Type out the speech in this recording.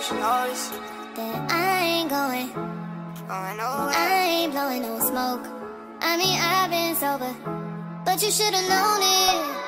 she knows that I ain't going nowhere. I ain't blowing no smoke. I mean, I've been sober, but you should've known it.